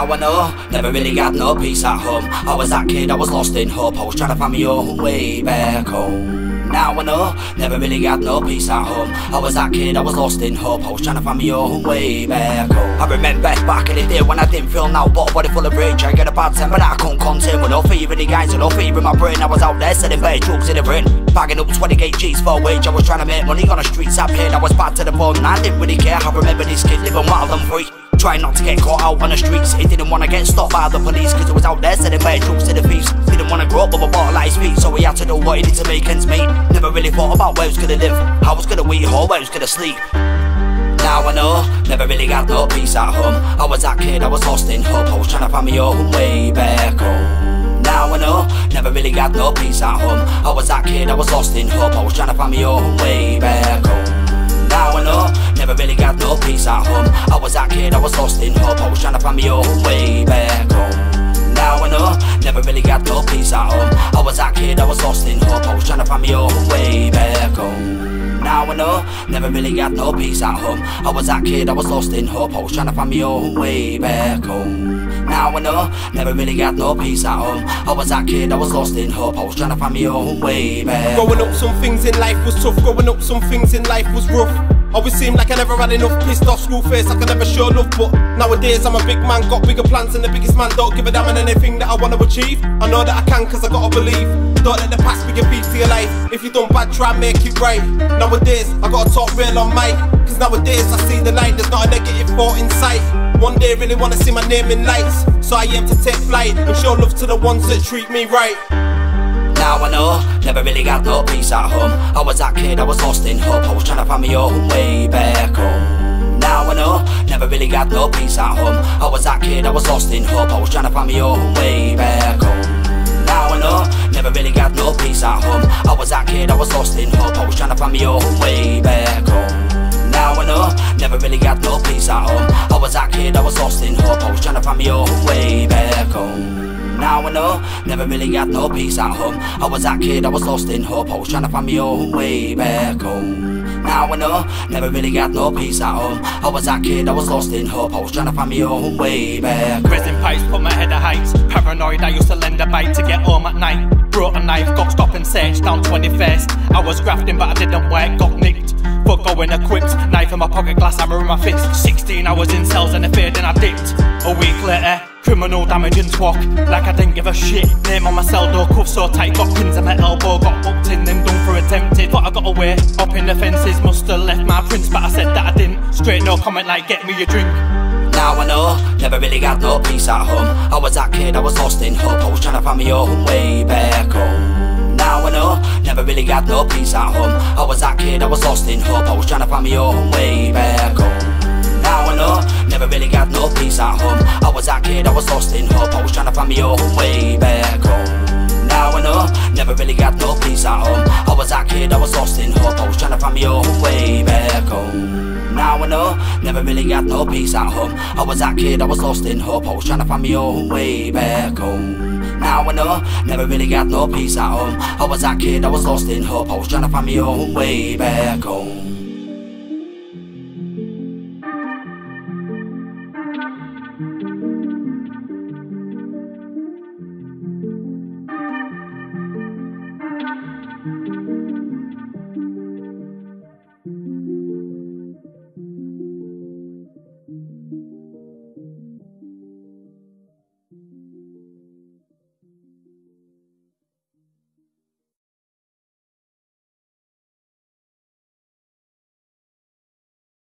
Now I know, never really got no peace at home. I was that kid, I was lost in hope. I was trying to find my own way back home. Now I know, never really got no peace at home. I was that kid, I was lost in hope. I was trying to find my own way back home. I remember back in the day when I didn't feel now, but a body full of rage. I get a bad temper that I couldn't contain. With no fear in the guys and no fear in my brain. I was out there selling bad drugs in the brain, bagging up 28 G's for a wage. I was trying to make money on the streets. I paid, I was bad to the bone. I didn't really care. I remember this kid living wild and free, trying not to get caught out on the streets. He didn't want to get stopped by the police, cause he was out there selling bad drugs to the thieves. Didn't want to grow up with a bottle at his feet, so he had to do what he did to make ends meet. Never really thought about where he was gonna live, how I was gonna eat or where he was gonna sleep. Now I know, never really got no peace at home. I was that kid, I was lost in hope. I was trying to find my own way back home. Now I know, never really got no peace at home. I was that kid, I was lost in hope. I was trying to find my own way back home. Now I know, never really got no peace at home. I was that kid, I was lost in hope. I was trying to find my own way back home. Now I know, never really got no peace at home. I was that kid, I was lost in hope. I was trying to find my own way back home. Now I know, never really got no peace at home. I was that kid, I was lost in hope. I was trying to find my own way back home. Now I know, never really got no peace at home. I was that kid, I was lost in hope. I was trying to find my own way back. Growing up, some things in life was tough. Growing up, some things in life was rough. Always seemed like I never had enough. Pissed off, school face, I could never show love. But nowadays I'm a big man, got bigger plans than the biggest man. Don't give a damn on anything that I wanna achieve. I know that I can, cause I gotta believe. Don't let the past be a beat to your life. If you done bad, try and make it right. Nowadays, I gotta talk real on mic, cause nowadays I see the light, there's not a negative thought in sight. One day really wanna see my name in lights, so I aim to take flight and show love to the ones that treat me right. Now I know, never really got no peace at home. I was that kid, I was lost in hope. I was trying to find my own way back home. Now I know, never really got no peace at home. I was that kid, I was lost in hope. I was trying to find my own way back home. Now I know, never really got no peace at home. I was that kid, I was lost in hope. I was trying to find my own way back home. Now I know, never really got no peace at home. I was that kid, I was lost in hope. I was trying to find my own way back home. Now I know, never really got no peace at home. I was that kid, I was lost in hope. I was trying to find my own way back home. Now I know, never really got no peace at home. I was that kid, I was lost in hope. I was trying to find my own way back home. Resin pipes put my head of heights. Paranoid, I used to lend a bite to get home at night. Brought a knife, got stopped and searched down 21st. I was grafting but I didn't work, got nicked. But going equipped, knife in my pocket, glass hammer in my fist. 16 hours in cells and a feared and I dipped. A week later, criminal damage and twok, like I didn't give a shit. Name on my cell door, cuffs so tight, got pins in my elbow, got booked in, then done for attempted. But I got away, up in the fences, musta left my prints, but I said that I didn't. Straight no comment like get me a drink. Now I know, never really got no peace at home. I was that kid, I was lost in hope. I was trying to find my own way back home. Now I know, never really got no peace at home. I was that kid, I was lost in hope. I was trying to find my own way back home. Now I know, never really got no peace at home. I was that kid, I was lost in hope. I was trying to find my own way back home. Now I know, never really got no peace at home. I was that kid, I was lost in hope. I was trying to find my own way back home. Now I know, never really got no peace at home. I was that kid, I was lost in hope. I was trying to find my own way back home. Now I know, never really got no peace at home. I was that kid, I was lost in hope. I was trying to find my own way back home.